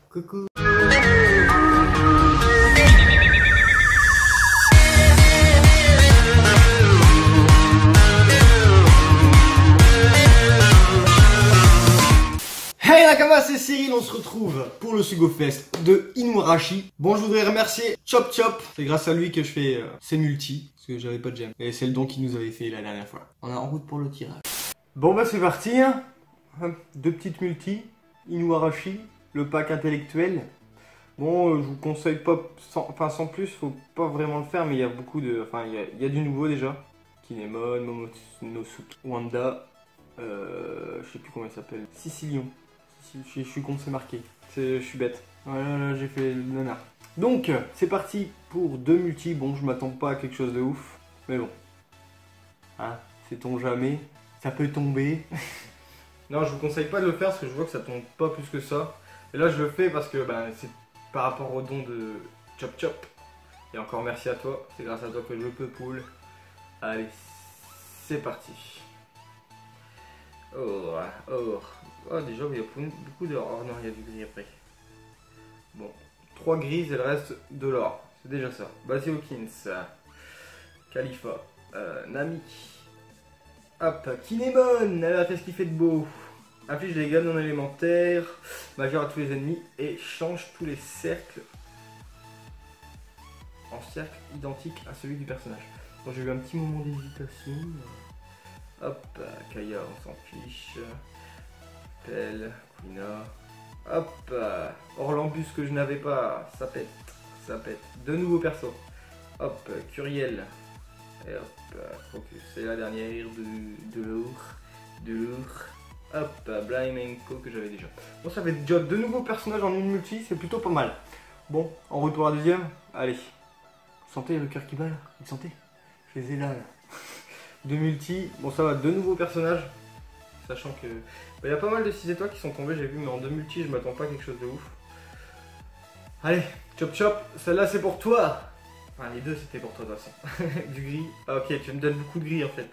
Coucou. Hey Nakama, c'est Cyril, on se retrouve pour le Sugo Fest de Inuarashi. Bon, je voudrais remercier Chop Chop, c'est grâce à lui que je fais ces multis, parce que j'avais pas de gemme. Et c'est le don qu'il nous avait fait la dernière fois. On est en route pour le tirage. Bon bah c'est parti, hein. Deux petites multis, Inuarashi, le pack intellectuel. Bon, je vous conseille pas, sans plus, faut pas vraiment le faire, mais il y a beaucoup de... Enfin, il y a du nouveau déjà. Kinemon, Momonosuke, Wanda, je sais plus comment il s'appelle, Sicilion. Je suis con, c'est marqué. Je suis bête. Voilà, j'ai fait le nanar. Donc, c'est parti pour deux multis. Bon, je m'attends pas à quelque chose de ouf. Mais bon. Hein, sait-on jamais. Ça peut tomber. Non, je vous conseille pas de le faire parce que je vois que ça tombe pas plus que ça. Et là, je le fais parce que c'est par rapport au don de Chop Chop. Et encore merci à toi. C'est grâce à toi que je peux pull. Allez, c'est parti. Oh, déjà, il y a beaucoup d'or. Oh non, il y a du gris après. Bon, 3 grises et le reste de l'or. C'est déjà ça. Basie Hawkins, Khalifa, Nami. Hop, Kinemon. Alors, qu'est-ce qu'il fait de beau? Affiche les dégâts non élémentaires, majeur à tous les ennemis et change tous les cercles en cercle identique à celui du personnage. Bon, j'ai eu un petit moment d'hésitation. Hop, Kaya, on s'en fiche. Pelle, Quina. Hop, Orlambus que je n'avais pas, ça pète, ça pète. Deux nouveaux persos. Hop, Curiel. Et hop, Crocus. C'est la dernière de l'or. Hop, Blimenko que j'avais déjà. Bon, ça fait déjà deux nouveaux personnages en une multi, c'est plutôt pas mal. Bon, en route pour la deuxième. Allez. Vous sentez le cœur qui bat là? Vous le sentez? Je les ai là. Deux multi, bon ça va, deux nouveaux personnages. Sachant que il y a pas mal de 6 étoiles qui sont tombées, j'ai vu, mais en deux multi je m'attends pas à quelque chose de ouf. Allez, Chop Chop, celle-là c'est pour toi. Enfin les deux c'était pour toi de toute façon. Du gris. Ah ok, tu me donnes beaucoup de gris en fait.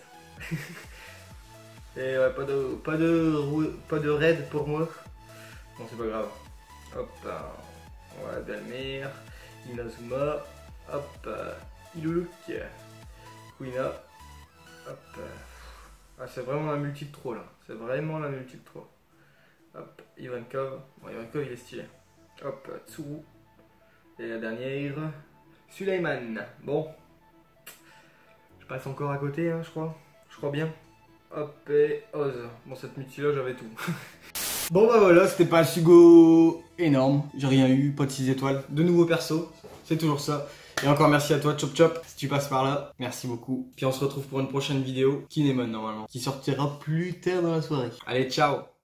Et ouais, pas de raid pour moi. Bon c'est pas grave. Hop, ouais, Belmer, Inazuma, hop, Iluluk, Quina. Hop. Ah, c'est vraiment la multi de trop là. C'est vraiment la multi de trop. Hop, Ivankov. Bon, Ivankov il est stylé. Hop, Tsuru. Et la dernière, Suleiman. Bon. Je passe encore à côté, hein, je crois. Je crois bien. Hop, et Oz. Bon, cette multi là, j'avais tout. Bon, bah voilà, c'était pas un Sugo énorme. J'ai rien eu, pas de 6 étoiles. De nouveaux persos. C'est toujours ça. Et encore merci à toi Chop Chop, si tu passes par là, merci beaucoup. Puis on se retrouve pour une prochaine vidéo, Kinemon normalement, qui sortira plus tard dans la soirée. Allez, ciao!